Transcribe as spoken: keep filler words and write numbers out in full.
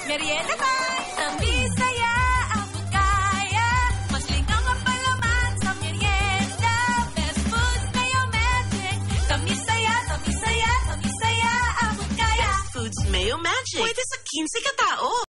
Merienda time! Tamis saya, abot kaya. Mas linaw ang palaman sa merienda. Best Foods Mayo Magic. Tamis saya, tamis saya, tamis saya, abot kaya. Foods Mayo Magic. Pwede sa quince katao.